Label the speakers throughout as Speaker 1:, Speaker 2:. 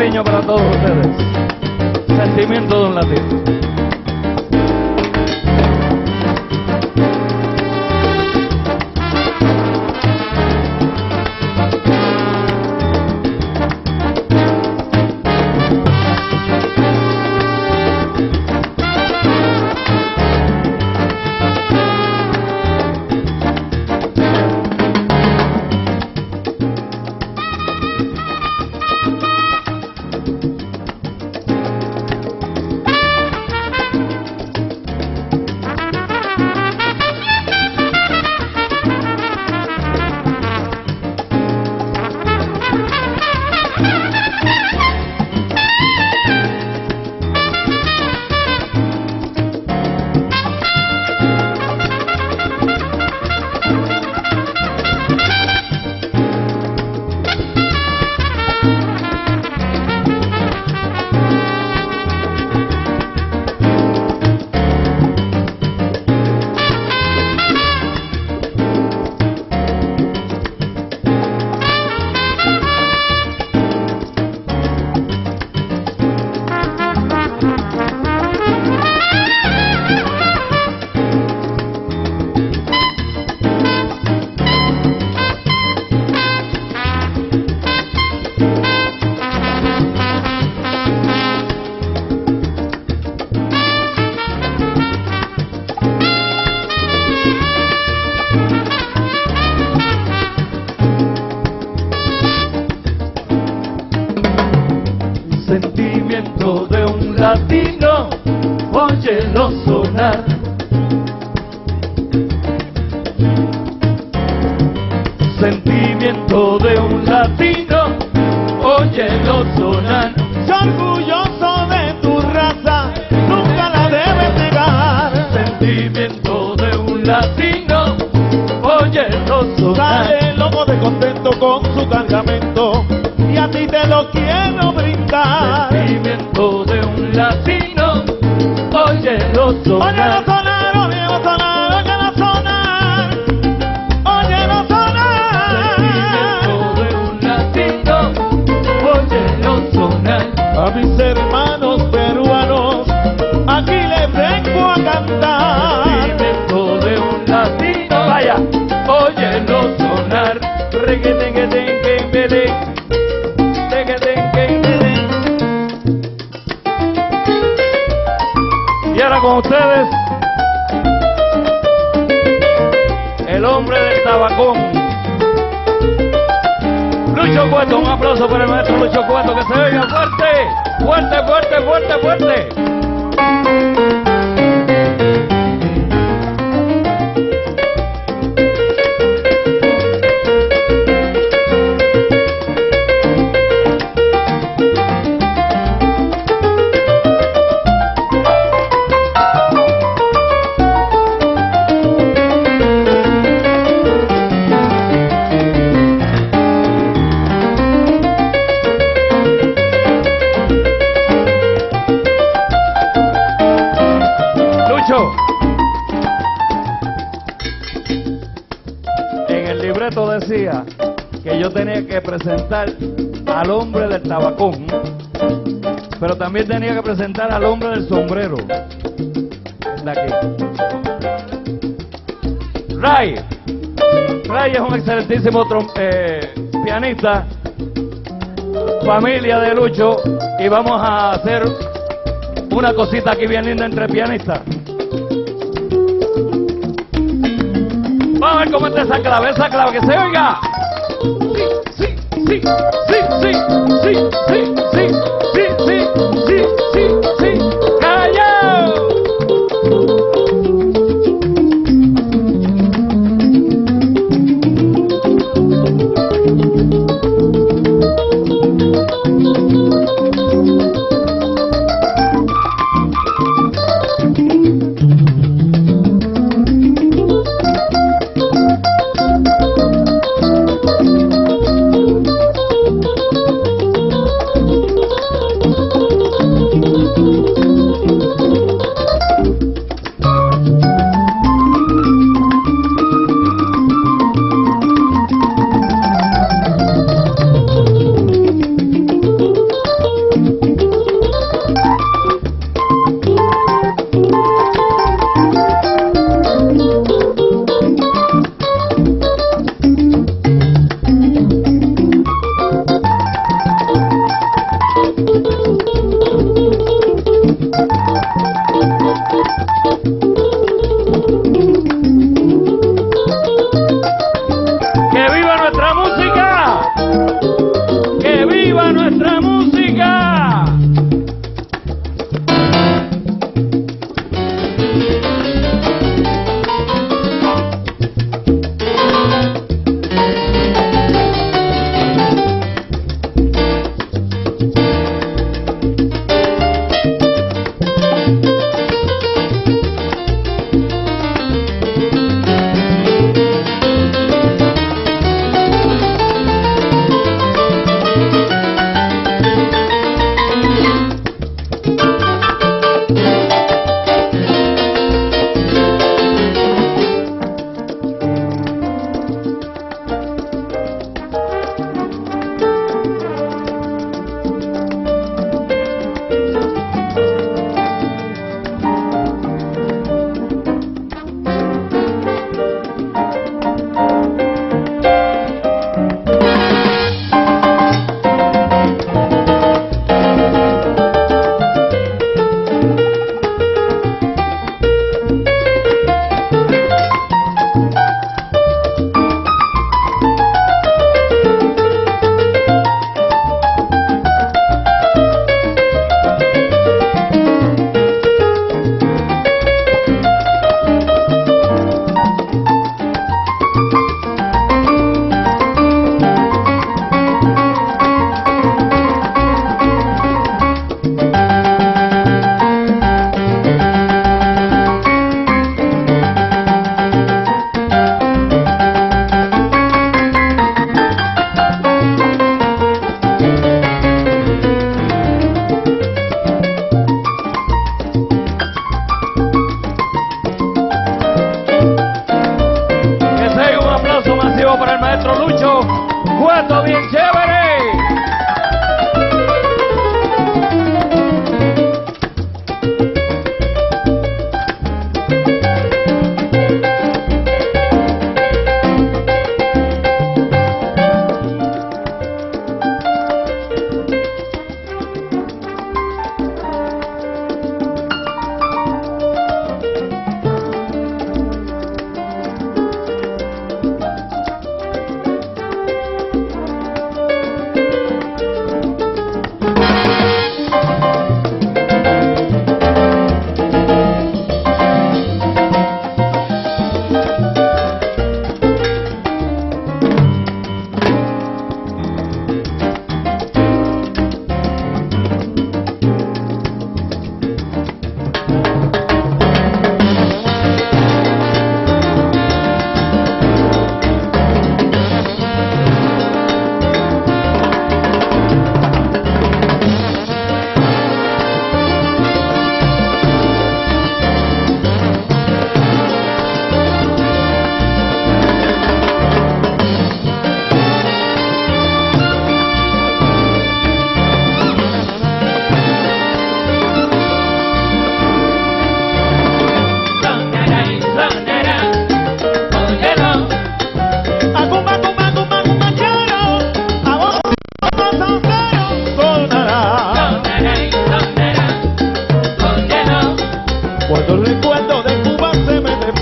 Speaker 1: cariño para todos ustedes. Sentimiento de un latino. Sentimiento de un latino, óyelo sonar. Sentimiento de un latino, óyelo sonar.
Speaker 2: Soy orgulloso de tu raza, nunca la debes negar.
Speaker 1: Sentimiento de un latino, óyelo sonar.
Speaker 2: Sale loco de contento con su cargamento y a ti te lo quiero brindar.
Speaker 1: Sentimiento de un latino, óyelo
Speaker 2: Óyelo
Speaker 1: sonar.
Speaker 2: sonar, óyelo sonar, óyelo sonar, óyelo sonar.
Speaker 1: Sentimiento de un latino, óyelo sonar.
Speaker 2: A mis hermanos peruanos, aquí les vengo a cantar.
Speaker 1: Sentimiento de un latino, vaya, óyelo sonar. Reguetenguetenguembele, reguetenguembele. Y ahora con ustedes, el hombre del tabacón, Lucho Cueto. Un aplauso para el maestro Lucho Cueto, que se oiga fuerte, fuerte, fuerte, fuerte, fuerte. En el libreto decía que yo tenía que presentar al hombre del tabacón, pero también tenía que presentar al hombre del sombrero. De aquí. Ray es un excelentísimo pianista, familia de Lucho, y vamos a hacer una cosita aquí bien linda entre pianistas. Vamos a ver cómo está esa clave, que se oiga. Sí, sí, sí, sí, sí, sí, sí, sí, sí, sí, sí, sí, callao.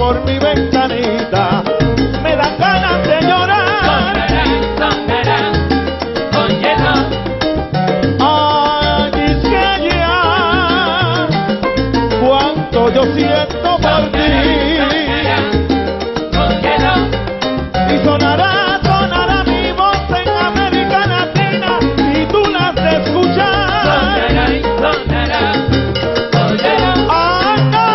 Speaker 2: por mi ventanita, me dan ganas de llorar.
Speaker 3: Sonará, óyelo.
Speaker 2: Ay, es que ya, cuánto yo siento por ti.
Speaker 3: Óyelo.
Speaker 2: Y sonará mi voz en América Latina y tú la has de escuchar.
Speaker 3: Sonará, óyelo.
Speaker 2: ¡Anda!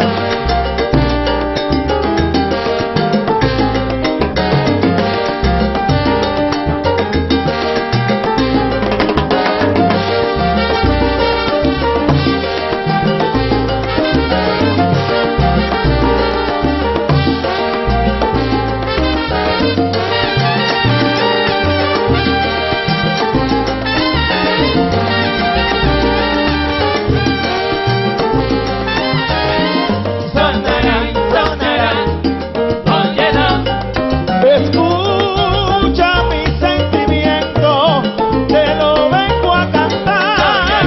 Speaker 2: Escucha mi sentimiento, te lo vengo a cantar.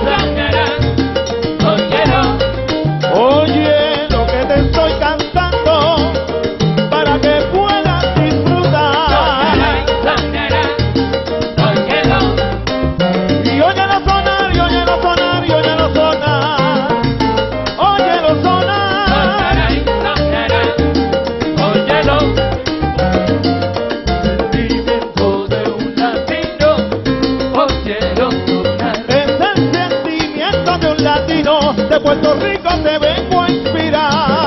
Speaker 2: Oye lo que te estoy cantando para que puedas disfrutar. Y óyelo sonar, y óyelo sonar, y óyelo sonar. Óyelo sonar. Es el sentimiento de un latino, de Puerto Rico te vengo a inspirar.